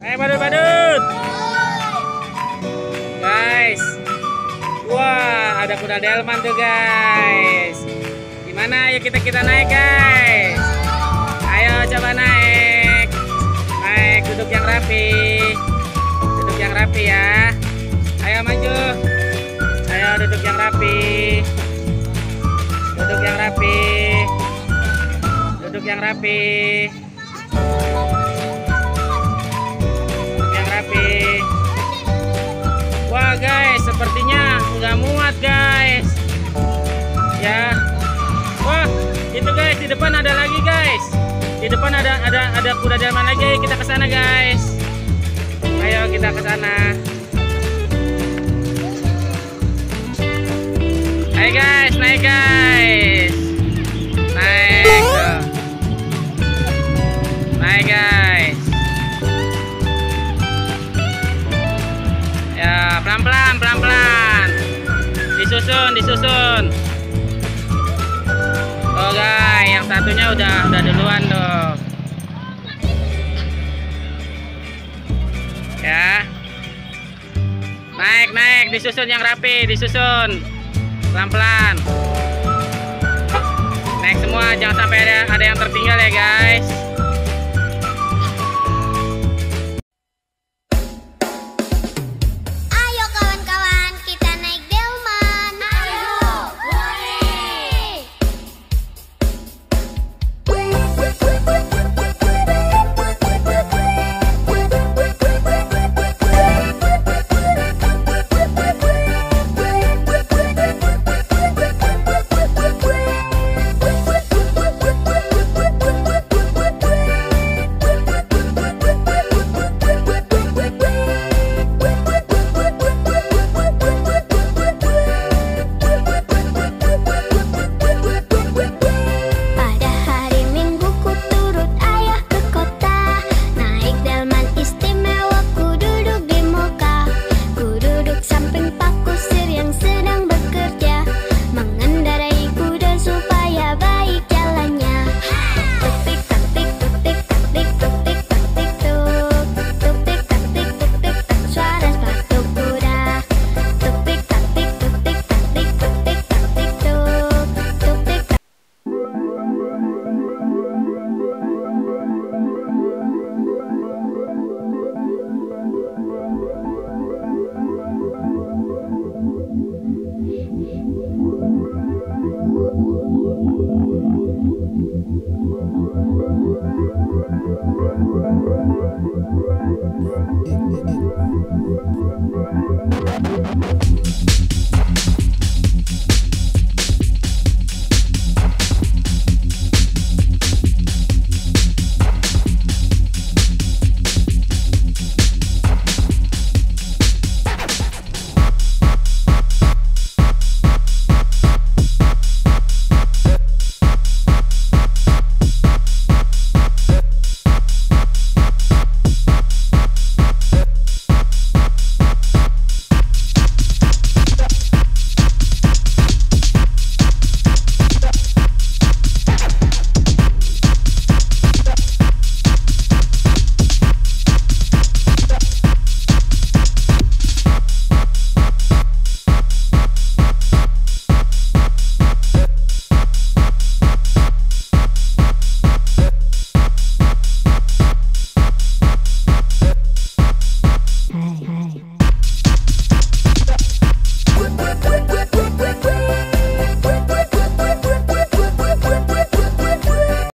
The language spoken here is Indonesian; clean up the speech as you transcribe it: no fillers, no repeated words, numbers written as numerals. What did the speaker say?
Ayo badut-badut. Guys. Wah, ada kuda delman tuh guys. Gimana? Ayo kita naik guys. Ayo coba naik. Naik, duduk yang rapi. Duduk yang rapi ya. Ayo maju. Ayo duduk yang rapi. Duduk yang rapi. Duduk yang rapi. Duduk yang rapi. Wah guys, sepertinya nggak muat guys. Ya. Wah, itu guys, di depan ada lagi guys. Di depan ada kuda delman lagi. Kita ke sana guys. Ayo kita ke sana. Ayo guys, naik guys. Naik tuh. Naik guys. Ya, pelan-pelan. Disusun. Oh guys, yang satunya udah duluan tuh. Ya. Naik, disusun yang rapi, disusun. Pelan-pelan. Naik semua, jangan sampai ada yang tertinggal ya guys.